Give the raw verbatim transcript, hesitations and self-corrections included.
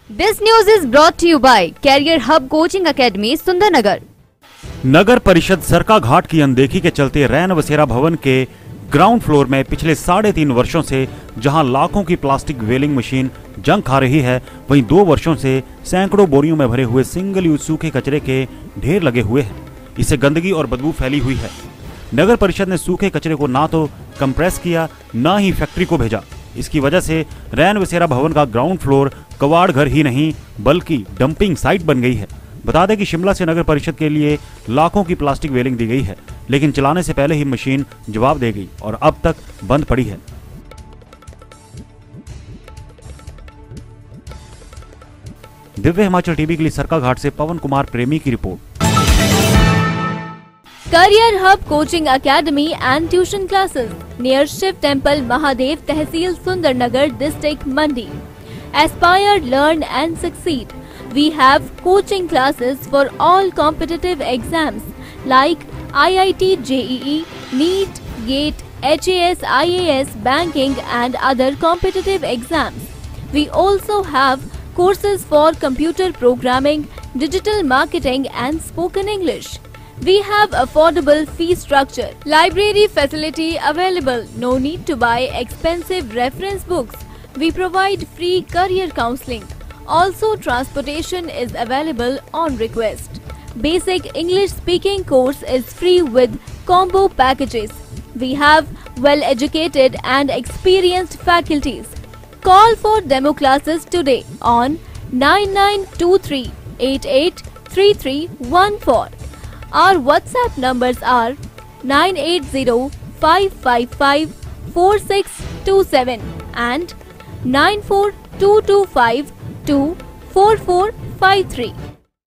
This news is brought to you by Career Hub Coaching Academy, Sundernagar. नगर परिषद सरका घाट की अनदेखी के चलते रैन बसेरा भवन के ग्राउंड फ्लोर में पिछले साढ़े तीन वर्षों से जहां लाखों की प्लास्टिक वेलिंग मशीन जंग खा रही है, वहीं दो वर्षों से सैकड़ों बोरियों में भरे हुए सिंगल यूज सूखे कचरे के ढेर लगे हुए हैं। इससे गंदगी और बदबू फैली हुई है। नगर परिषद ने सूखे कचरे को ना तो कंप्रेस किया, ना ही फैक्ट्री को भेजा। इसकी वजह से रैन बसेरा भवन का ग्राउंड फ्लोर कबाड़ घर ही नहीं बल्कि डंपिंग साइट बन गई है। बता दें कि शिमला से नगर परिषद के लिए लाखों की प्लास्टिक वेलिंग दी गई है, लेकिन चलाने से पहले ही मशीन जवाब दे गई और अब तक बंद पड़ी है। दिव्य हिमाचल टीवी के लिए सरका घाट से पवन कुमार प्रेमी की report. Career Hub Coaching Academy and Tuition Classes near Shiv Temple, Mahadev, Tehsil, Sundarnagar, District, Mandi. Aspire, learn and succeed. We have coaching classes for all competitive exams like I I T J E E, NEET, GATE, H A S, I A S, banking and other competitive exams. We also have courses for computer programming, digital marketing and spoken English. We have affordable fee structure, library facility available, no need to buy expensive reference books. We provide free career counseling. Also, transportation is available on request. Basic English speaking course is free with combo packages. We have well-educated and experienced faculties. Call for demo classes today on nine nine two three eight eight three three one four. Our WhatsApp numbers are nine eight zero five five five four six two seven and nine four two two five two four four five three.